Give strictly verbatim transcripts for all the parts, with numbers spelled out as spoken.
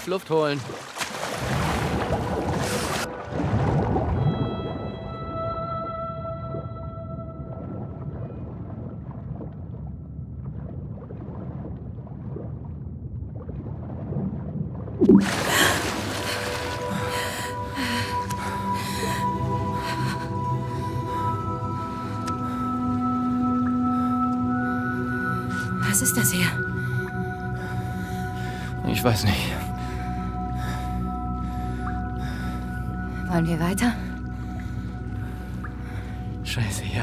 Luft holen. Was ist das hier? Ich weiß nicht. Wollen wir weiter? Scheiße, ja.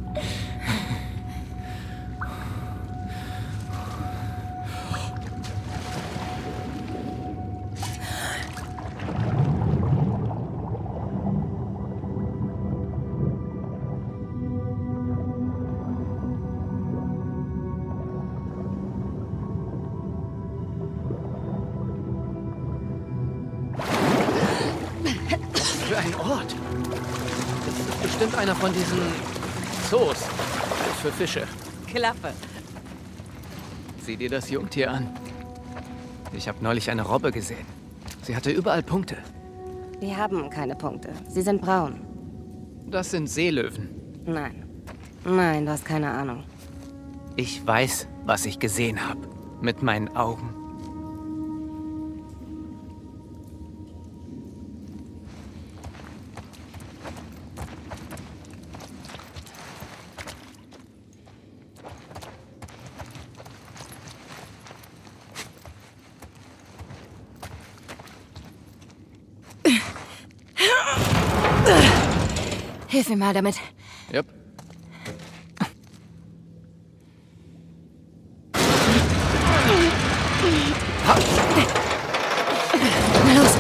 Für ein Ort. Das ist bestimmt einer von diesen Zoos für Fische. Klappe. Sieh dir das Jungtier an. Ich habe neulich eine Robbe gesehen. Sie hatte überall Punkte. Die haben keine Punkte. Sie sind braun. Das sind Seelöwen. Nein. Nein, du hast keine Ahnung. Ich weiß, was ich gesehen habe. Mit meinen Augen. Hilf mir mal damit. Yep. Na los.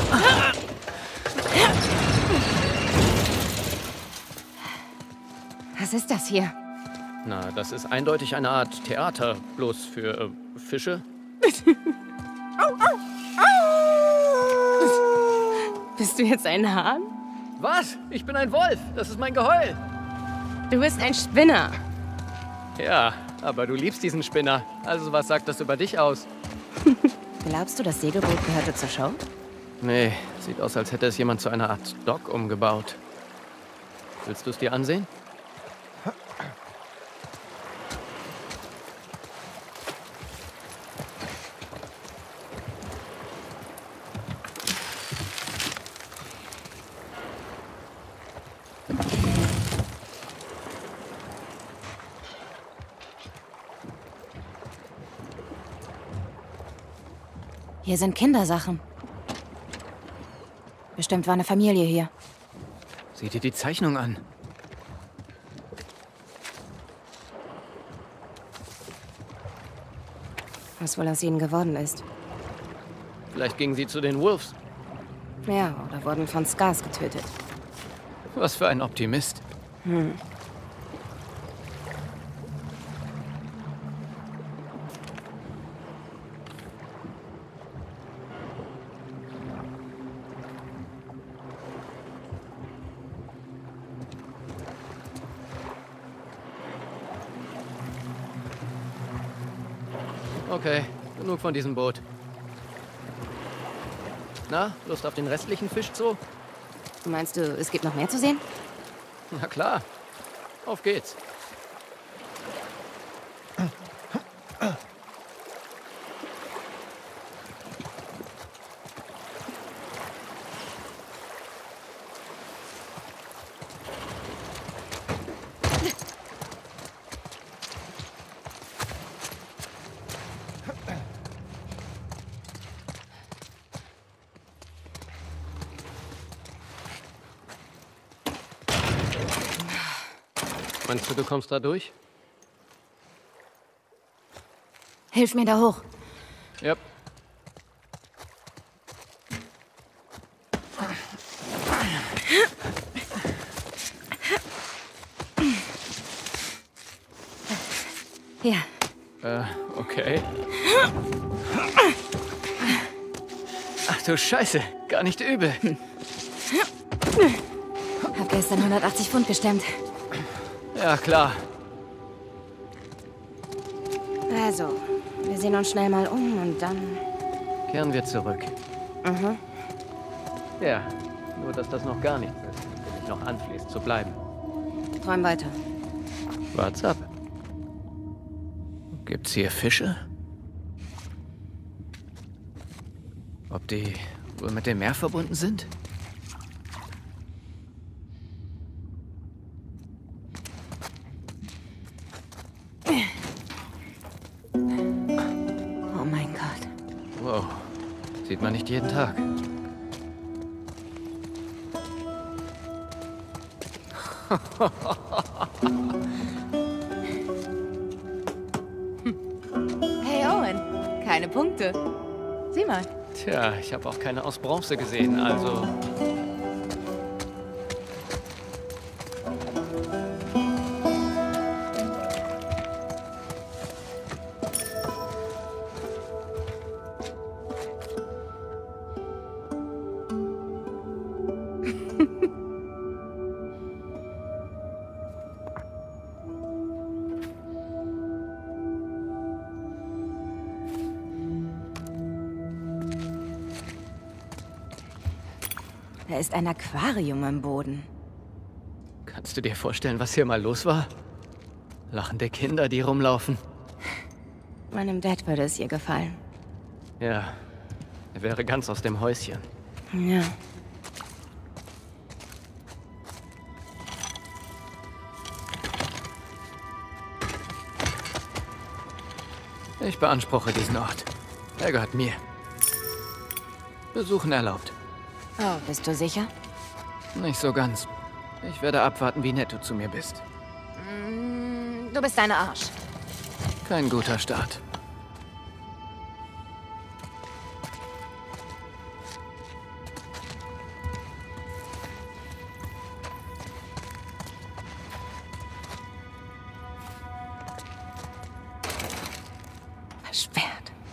Was ist das hier? Na, das ist eindeutig eine Art Theater, bloß für äh, Fische. Bist du jetzt ein Hahn? Was? Ich bin ein Wolf. Das ist mein Geheul. Du bist ein Spinner. Ja, aber du liebst diesen Spinner. Also was sagt das über dich aus? Glaubst du, das Segelboot gehörte zur Show? Nee, sieht aus, als hätte es jemand zu einer Art Dock umgebaut. Willst du es dir ansehen? Hier sind Kindersachen. Bestimmt war eine Familie hier. Sieh dir die Zeichnung an. Was wohl aus ihnen geworden ist. Vielleicht gingen sie zu den Wolves. Ja, oder wurden von Scars getötet. Was für ein Optimist. Hm. Okay, genug von diesem Boot. Na, Lust auf den restlichen Fischzoo? Meinst du, es gibt noch mehr zu sehen? Na klar. Auf geht's. Meinst du, du kommst da durch? Hilf mir da hoch. Ja. Ja. Äh, okay. Ach du Scheiße, gar nicht übel. Hab gestern hundertachtzig Pfund gestemmt. Ja, klar. Also, wir sehen uns schnell mal um und dann... Kehren wir zurück. Mhm. Ja, nur dass das noch gar nichts ist, wenn mich noch anfließt zu bleiben. Träum weiter. What's up? Gibt's hier Fische? Ob die wohl mit dem Meer verbunden sind? Oh mein Gott. Wow, sieht man nicht jeden Tag. Hey Owen, keine Punkte. Sieh mal. Tja, ich habe auch keine aus Bronze gesehen, also... Da ist ein Aquarium am Boden. Kannst du dir vorstellen, was hier mal los war? Lachende Kinder, die rumlaufen. Meinem Dad würde es ihr gefallen. Ja, er wäre ganz aus dem Häuschen. Ja. Ich beanspruche diesen Ort. Er gehört mir. Besuchen erlaubt. Oh, bist du sicher? Nicht so ganz. Ich werde abwarten, wie nett du zu mir bist. Mm, du bist eine Arsch. Kein guter Start. Versperrt.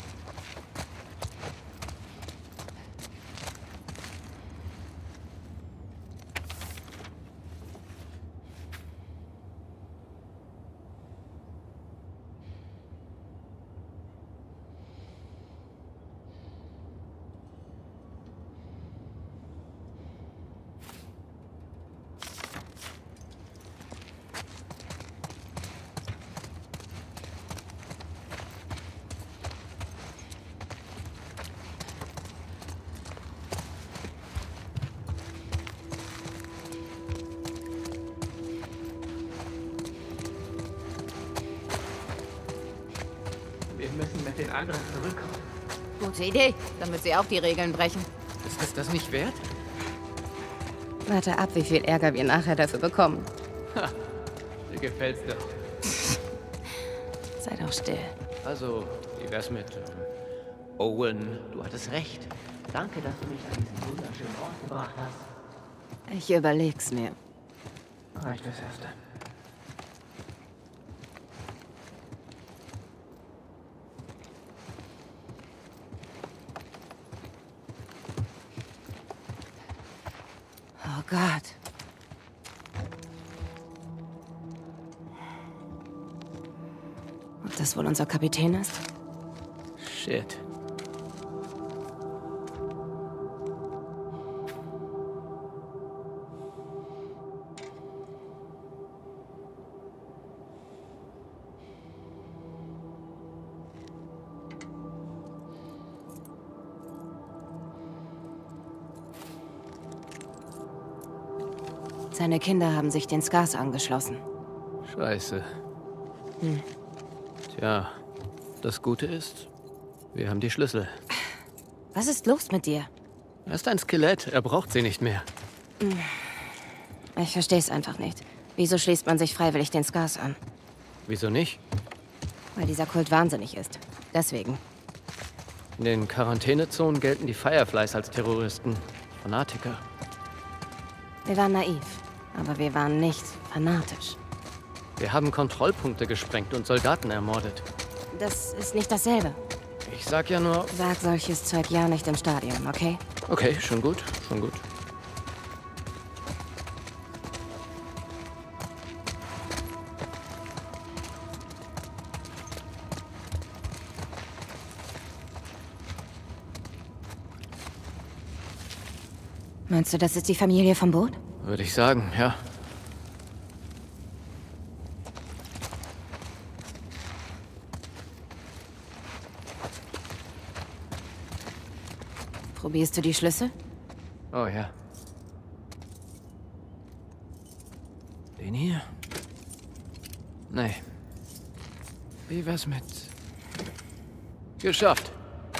Wir müssen mit den anderen zurückkommen. Gute Idee, damit sie auch die Regeln brechen. Ist es das nicht wert? Warte ab, wie viel Ärger wir nachher dafür bekommen. Ha, dir gefällt's doch. Sei doch still. Also, wie wär's mit ähm, Owen? Du hattest recht. Danke, dass du mich an diesen wunderschönen Ort gebracht hast. Ich überleg's mir. Reicht fürs Erste. Oh Gott. Ob das wohl unser Kapitän ist? Shit. Seine Kinder haben sich den Scars angeschlossen. Scheiße. Hm. Tja, das Gute ist, wir haben die Schlüssel. Was ist los mit dir? Er ist ein Skelett, er braucht sie nicht mehr. Ich verstehe es einfach nicht. Wieso schließt man sich freiwillig den Scars an? Wieso nicht? Weil dieser Kult wahnsinnig ist. Deswegen. In den Quarantänezonen gelten die Fireflies als Terroristen. Fanatiker. Wir waren naiv, aber wir waren nicht fanatisch. Wir haben Kontrollpunkte gesprengt und Soldaten ermordet. Das ist nicht dasselbe. Ich sag ja nur... Sag solches Zeug ja nicht im Stadion, okay? Okay, schon gut, schon gut. Meinst du, das ist die Familie vom Boot? Würde ich sagen, ja. Probierst du die Schlüssel? Oh ja. Den hier? Nee. Wie wär's mit... Geschafft.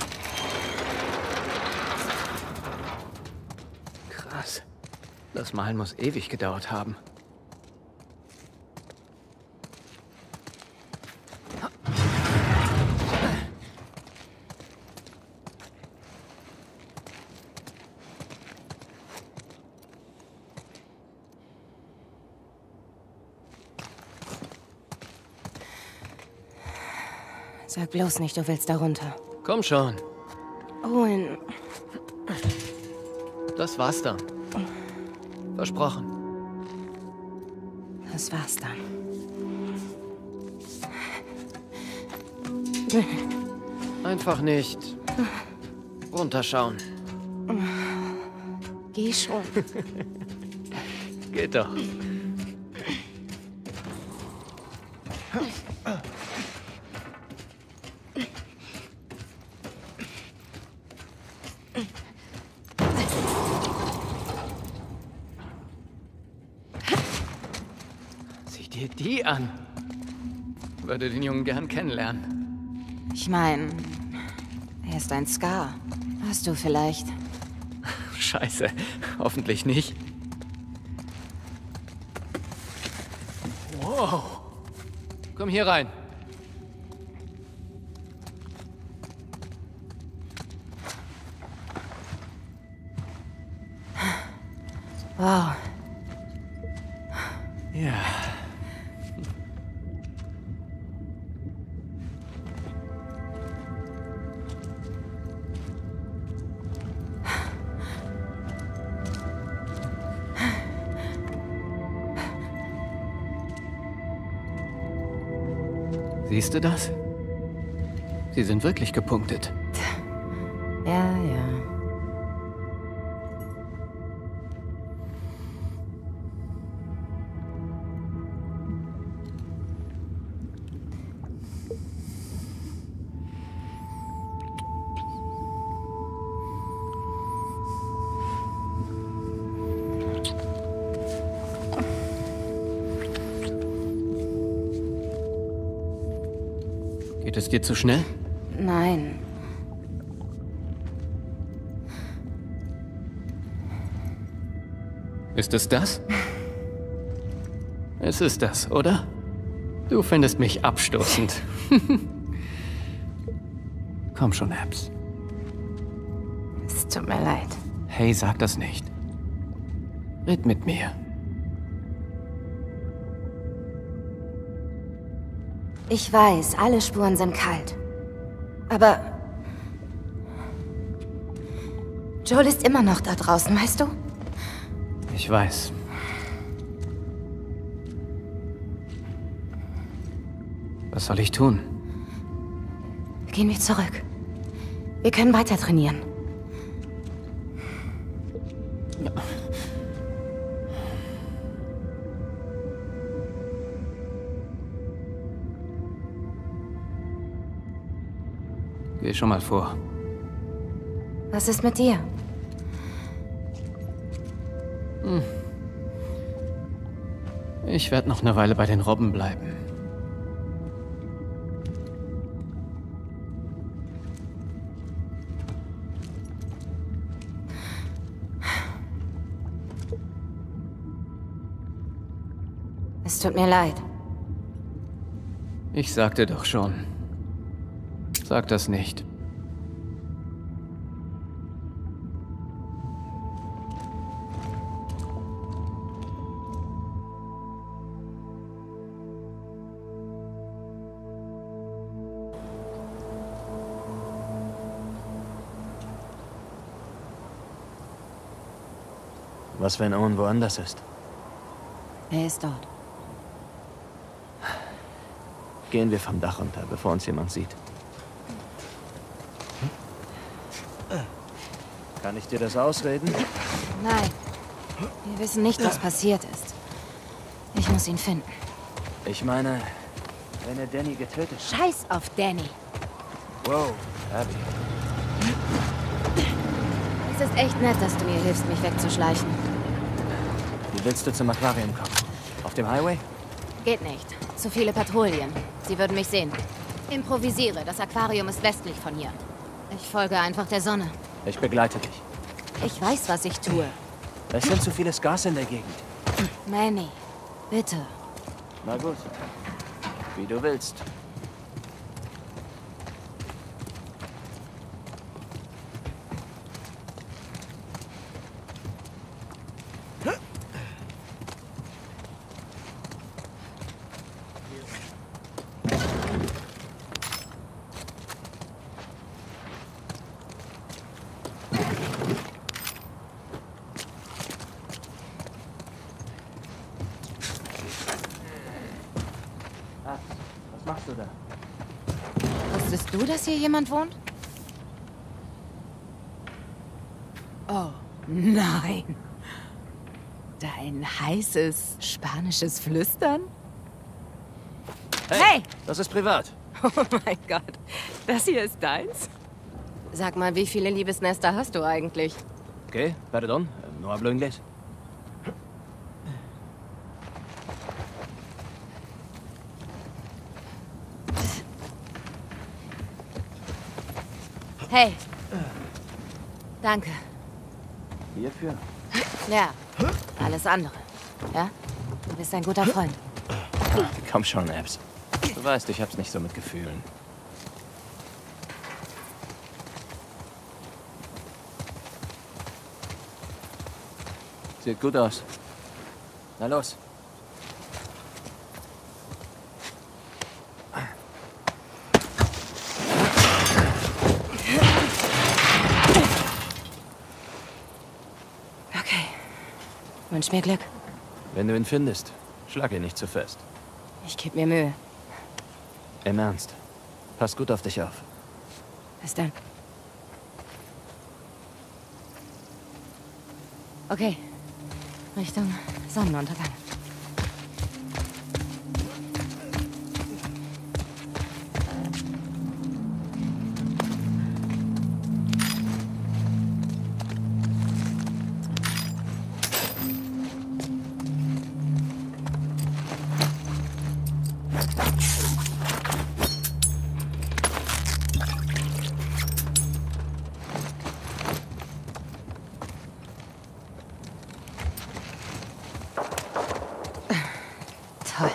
Krass. Das Malen muss ewig gedauert haben. Sag bloß nicht, du willst da runter. Komm schon. Owen. Das war's dann. Versprochen. Das war's dann. Einfach nicht runterschauen. Geh schon. Geht doch. Sieh dir die an. Würde den Jungen gern kennenlernen. Ich meine, er ist ein Scar. Hast du vielleicht? Scheiße. Hoffentlich nicht. Wow. Komm hier rein. Wow. Ja. Siehst du das? Sie sind wirklich gepunktet. Ja, ja. Geht es dir zu schnell? Nein. Ist es das? Es ist das, oder? Du findest mich abstoßend. Komm schon, Abs. Es tut mir leid. Hey, sag das nicht. Red mit mir. Ich weiß, alle Spuren sind kalt. Aber Joel ist immer noch da draußen, weißt du? Ich weiß. Was soll ich tun? Gehen wir zurück. Wir können weiter trainieren. Ja. Geh schon mal vor. Was ist mit dir? Hm. Ich werde noch eine Weile bei den Robben bleiben. Es tut mir leid. Ich sagte doch schon. Sag das nicht. Was, wenn Owen woanders ist? Er ist dort. Gehen wir vom Dach runter, bevor uns jemand sieht. Kann ich dir das ausreden? Nein. Wir wissen nicht, was passiert ist. Ich muss ihn finden. Ich meine, wenn er Danny getötet hat. Scheiß auf Danny. Wow, Abby. Es ist echt nett, dass du mir hilfst, mich wegzuschleichen. Wie willst du zum Aquarium kommen? Auf dem Highway? Geht nicht. Zu viele Patrouillen. Sie würden mich sehen. Improvisiere. Das Aquarium ist westlich von hier. Ich folge einfach der Sonne. Ich begleite dich. Ich weiß, was ich tue. Es sind zu viele Scars in der Gegend. Manny, bitte. Na gut. Wie du willst. Was machst du da? Wusstest du, dass hier jemand wohnt? Oh, nein. Dein heißes spanisches Flüstern? Hey! Hey! Das ist privat. Oh mein Gott. Das hier ist deins? Sag mal, wie viele Liebesnester hast du eigentlich? Okay, perdón. No hablo inglés. Hey. Danke. Hierfür? Ja, alles andere. Ja? Du bist ein guter Freund. Komm schon, Abs. Du weißt, ich hab's nicht so mit Gefühlen. Sieht gut aus. Na los. Okay. Wünsch mir Glück. Wenn du ihn findest, schlag ihn nicht zu fest. Ich geb mir Mühe. Im Ernst. Pass gut auf dich auf. Bis dann. Okay. Richtung Sonnenuntergang. Toll.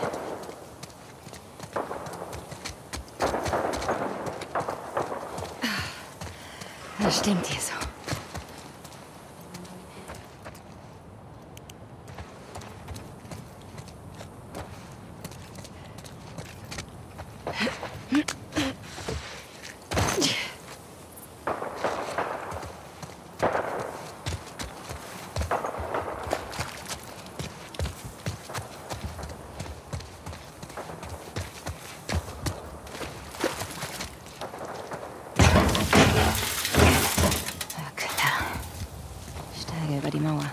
Das stimmt hier so. Über die Mauer.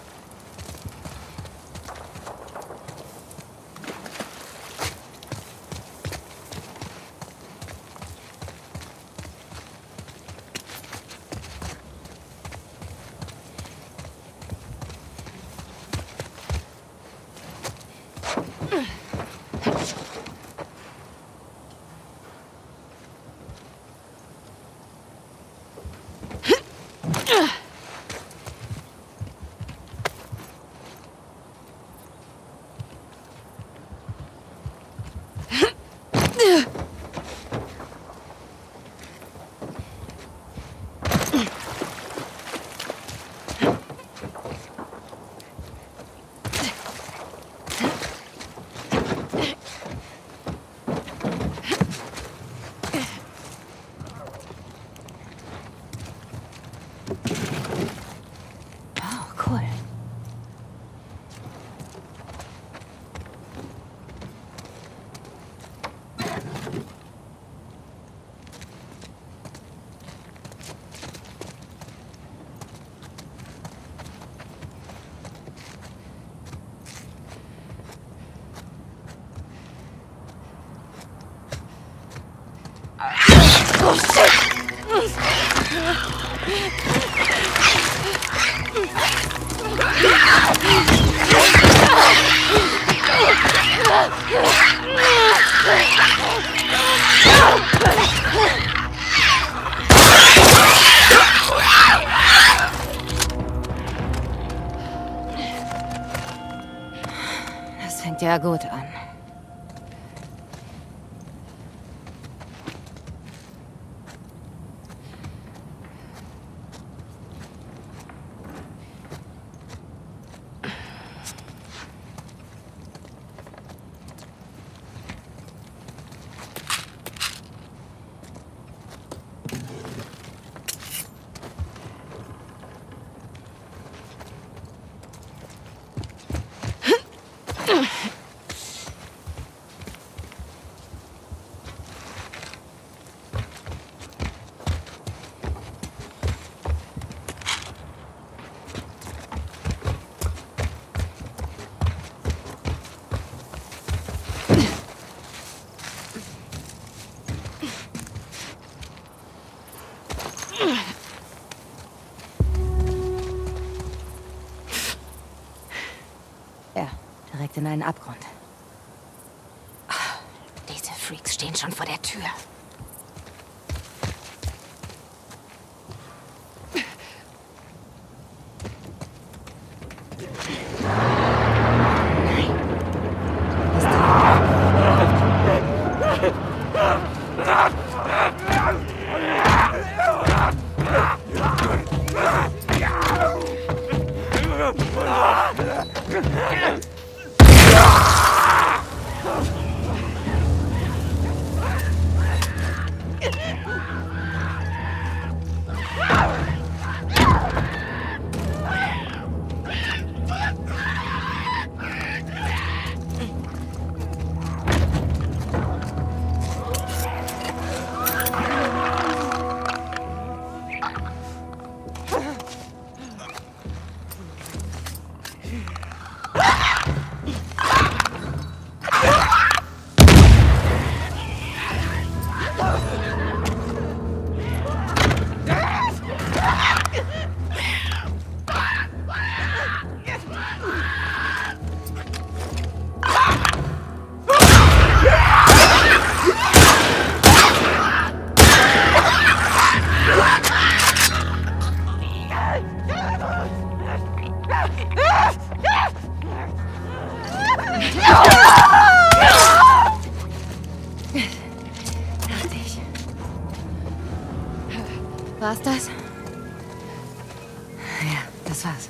Das fängt ja gut an. Ja, direkt in einen Abgrund. Diese Freaks stehen schon vor der Tür. War's das? Ja, das war's.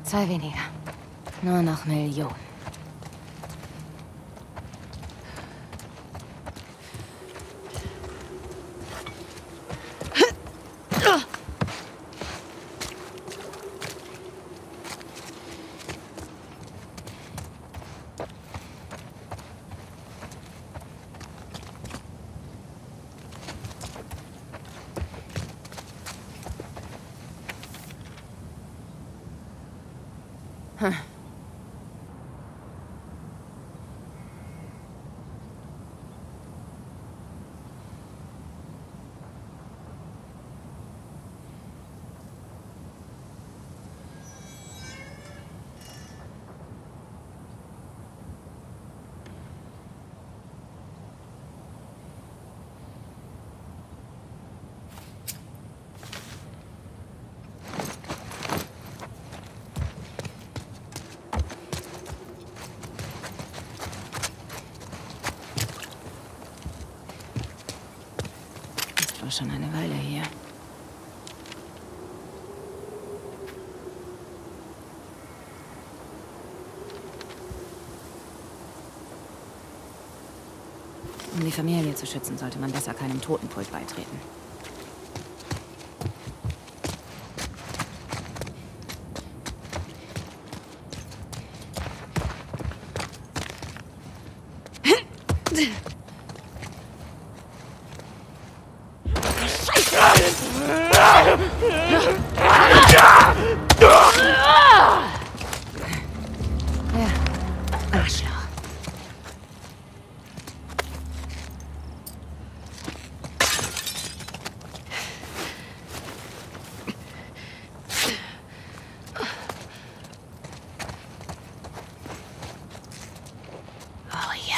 Zwei weniger. Nur noch Millionen. Hm. War schon eine Weile hier. Um die Familie zu schützen, sollte man besser keinem Totenkult beitreten. Ja, Arschloch. Oh ja.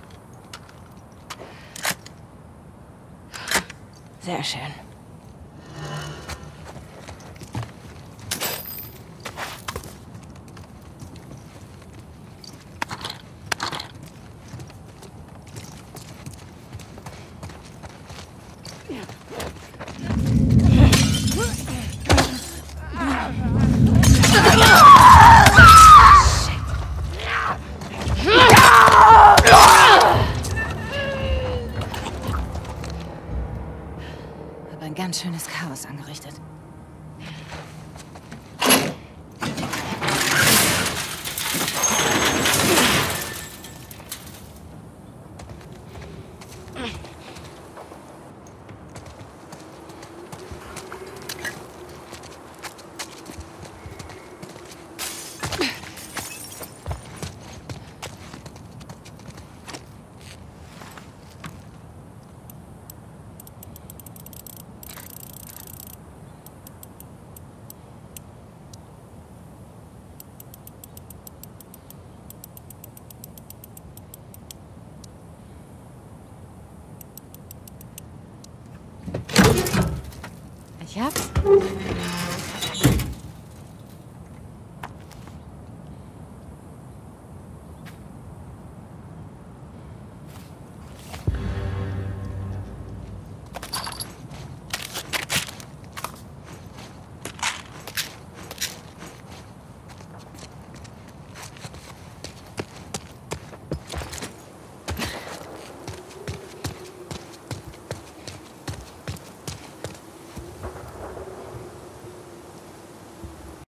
Sehr schön. Hab ein ganz schönes Chaos angerichtet. Ich hab's.